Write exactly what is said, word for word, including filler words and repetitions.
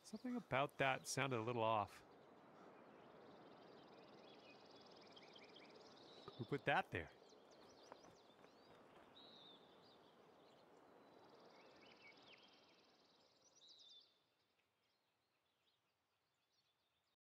Something about that sounded a little off. Who put that there?